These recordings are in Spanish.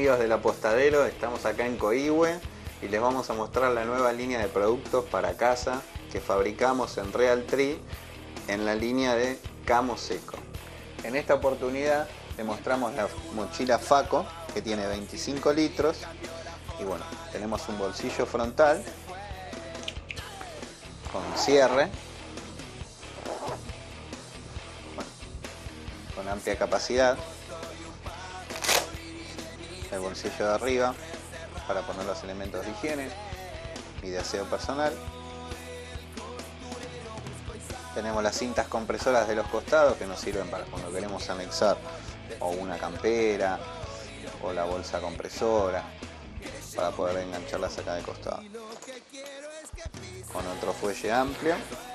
amigos del Apostadero, estamos acá en Coihue y les vamos a mostrar la nueva línea de productos para casa que fabricamos en Realtree en la línea de Camo Seco. En esta oportunidad les mostramos la mochila Faco, que tiene 25 litros y bueno, tenemos un bolsillo frontal con cierre, bueno, con amplia capacidad, el bolsillo de arriba para poner los elementos de higiene y de aseo personal. Tenemos las cintas compresoras de los costados que nos sirven para cuando queremos anexar o una campera o la bolsa compresora para poder engancharlas acá de costado. Con otro fuelle amplio,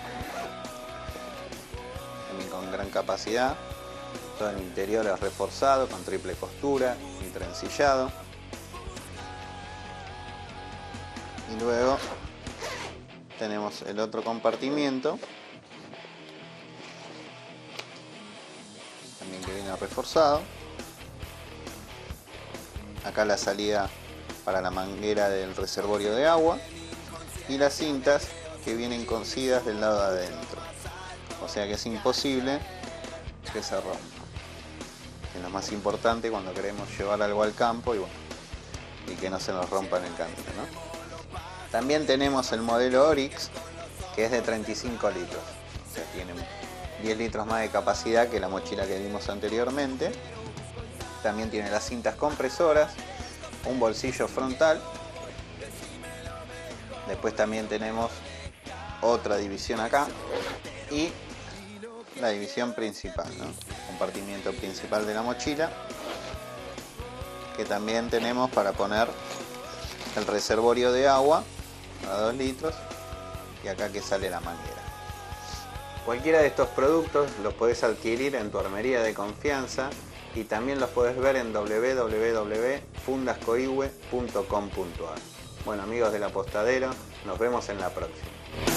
también con gran capacidad. Todo el interior es reforzado con triple costura y trencillado. Y luego tenemos el otro compartimiento, también que viene reforzado. Acá la salida para la manguera del reservorio de agua y las cintas que vienen cosidas del lado de adentro, o sea que es imposible que se rompa, que es lo más importante cuando queremos llevar algo al campo y que no se nos rompa en el camino, ¿no? También tenemos el modelo Oryx, que es de 35 litros, o sea, tiene 10 litros más de capacidad que la mochila que vimos anteriormente. También tiene las cintas compresoras, un bolsillo frontal. Después también tenemos otra división acá y la división principal, ¿no? Compartimiento principal de la mochila, que también tenemos para poner el reservorio de agua a 2 litros y acá que sale la manguera. Cualquiera de estos productos los podés adquirir en tu armería de confianza y también los podés ver en www.fundascoihue.com.ar. Bueno, amigos del Apostadero, nos vemos en la próxima.